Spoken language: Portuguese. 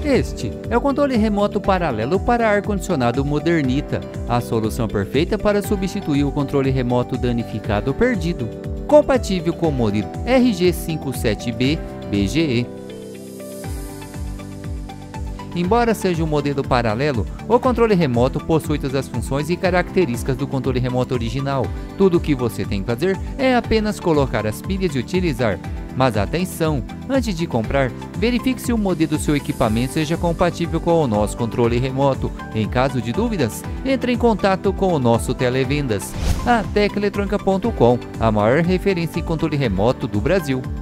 Este é o controle remoto paralelo para ar-condicionado Modernita, a solução perfeita para substituir o controle remoto danificado ou perdido. Compatível com o modelo RG57B BGE. Embora seja um modelo paralelo, o controle remoto possui todas as funções e características do controle remoto original. Tudo o que você tem que fazer é apenas colocar as pilhas e utilizar. Mas atenção! Antes de comprar, verifique se o modelo do seu equipamento seja compatível com o nosso controle remoto. Em caso de dúvidas, entre em contato com o nosso televendas. A Teclaeletronica.com, a maior referência em controle remoto do Brasil.